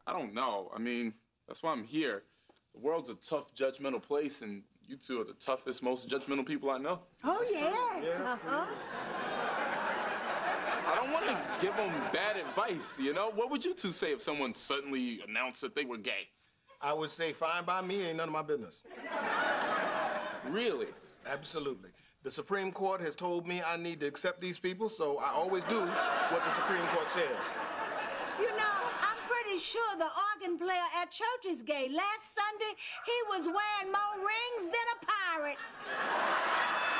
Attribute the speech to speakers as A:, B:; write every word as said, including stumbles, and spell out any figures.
A: I don't know. I mean, that's why I'm here. The world's a tough, judgmental place, and you two are the toughest, most judgmental people I know.
B: Oh, yes.
C: yes.
B: Uh-huh.
A: I don't want to give them bad advice, you know? What would you two say if someone suddenly announced that they were gay?
C: I would say fine by me, ain't none of my business.
A: Really?
C: Absolutely. The Supreme Court has told me I need to accept these people, so I always do what the Supreme Court says.
B: You know, I'm pretty sure the organ player at church is gay. Last Sunday, he was wearing more rings than a pirate.